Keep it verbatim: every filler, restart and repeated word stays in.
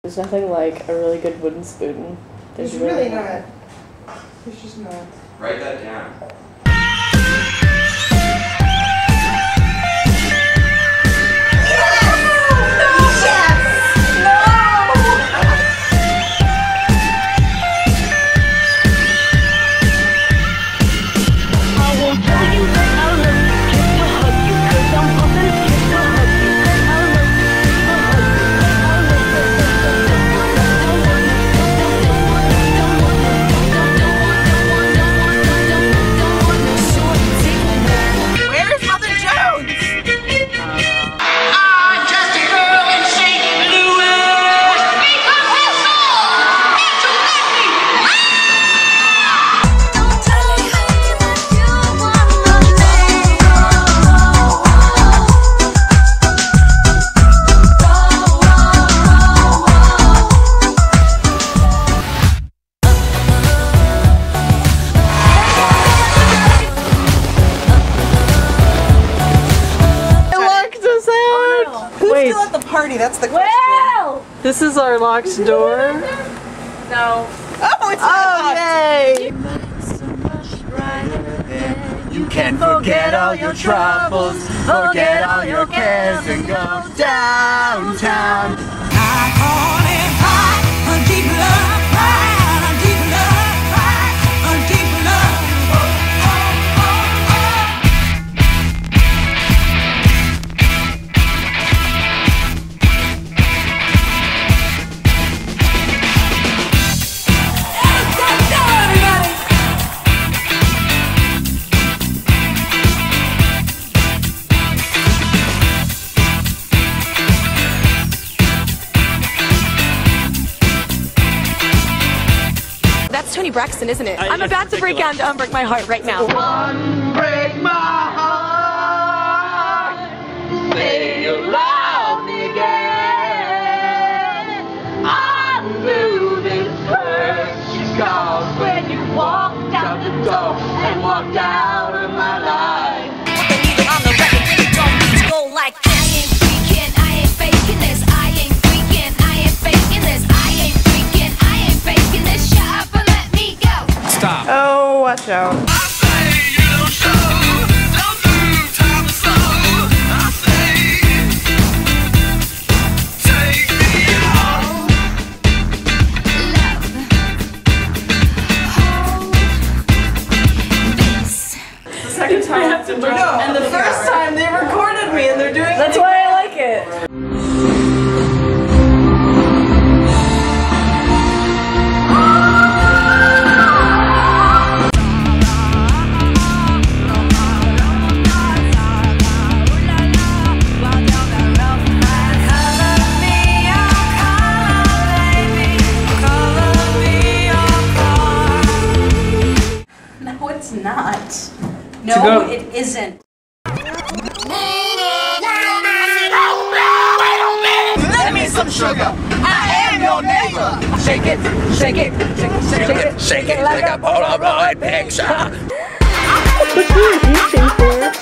There's nothing like a really good wooden spoon. There's, There's really not. There's just not. Write that down. Who's still at the party? That's the question. Well, this is our locked door. No. Oh, it's oh, yay! You can forget all your troubles, forget all your cares, and go downtown. I call it hot, a deep love cry, a deep love cry, a deep love. Braxton, isn't it? I, I'm about to break down to unbreak my heart right now. Unbreak my heart, say you love me again. Undo this hurt you caused when you walked out the door and walked out of my life. On the record, you don't need to go like I ain't freaking, I ain't faking this. I ain't freaking, I ain't faking this. I ain't freaking, I ain't faking this. Shut up and let me go. Stop. Oh, watch out. I say you don't show, don't move, time to slow. I say, take me home. Love, hold this. The second time, no, and the first time they recorded me, and they're doing. That's why I like it. No, it's not. No, it isn't. Let me some sugar. I am your neighbor. Shake it, shake it, shake it, shake it, shake it like a Polaroid picture. What are you reaching for?